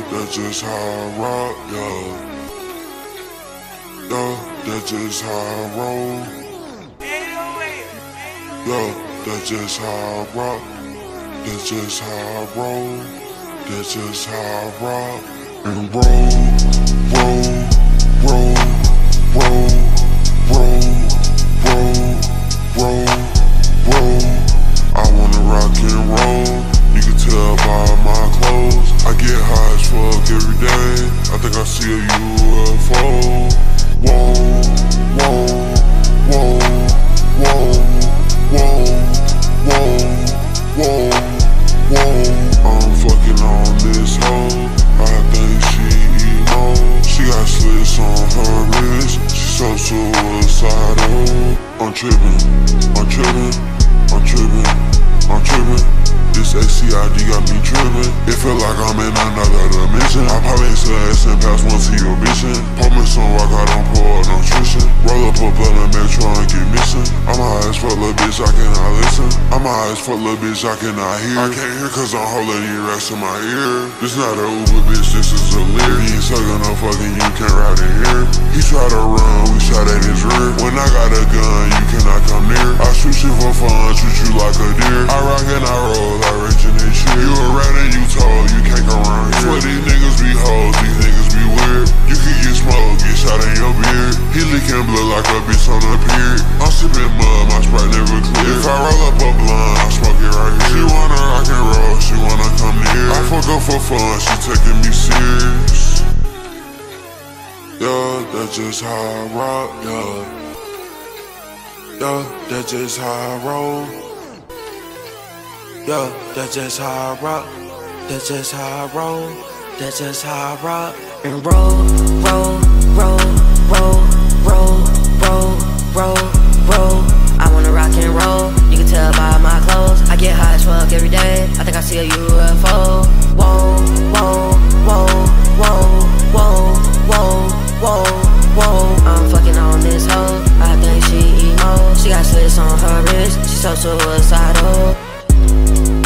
that's just how I rock, yeah. Yeah, that's just how I roll. Yeah, that's just how I rock. That's just how I roll. That's just how I rock. And roll, roll, roll, roll, roll, roll, roll, roll. I wanna rock and roll. You can tell by my clothes. I get high as fuck every day. I think I see a UFO. Whoa, whoa, whoa, whoa, whoa, whoa, whoa, whoa. I'm fucking on this hoe. I think she emo. She got slits on her wrist. She so suicidal. I'm trippin', I'm trippin', I'm trippin', I'm trippin'. This ACID got me trippin'. It feel like I'm in another dimension. I pop into ass and pass one to your mission. Pop me some rock, I don't pour out nutrition. Roll up a blunt and make sure I get missing. I'm high as fuck, little bitch, I cannot listen. I'm high as fuck, little bitch, I cannot hear. I can't hear cause I'm holding these racks in my ear. This not a Uber, bitch, this is a Lear. He ain't sucking no fucking, you can't ride in here. He tried to run, we shot at his rear. When I got a gun, you cannot come near. I shoot shit for fun, treat you like a deer. I rock and I roll, I originate shit. You a rat and you told, you can't go around here. Swear these niggas be hoes, these niggas be weird. You can get smoked, get shot in your beard. He leaking blood like a bitch on a pier. I'm sipping mud, my Sprite never clear. If I roll up a blunt, I smoke it right here. She wanna rock and roll, she wanna come near. I fuck her for fun, she taking me serious. Yeah, that's just how I rock, yeah. Yeah, that's just how I roll. Yeah, that's just how I rock. That's just how I roll. That's just how I rock. And roll, roll, roll, roll, roll, roll, roll, roll. I wanna rock and roll. You can tell by my clothes. I get high as fuck every day. I think I see a UFO. Whoa, whoa, whoa, whoa, whoa, whoa, whoa, whoa. I'm fucking on this hoe. I think she emo. She got slits on her wrist. She so suicidal.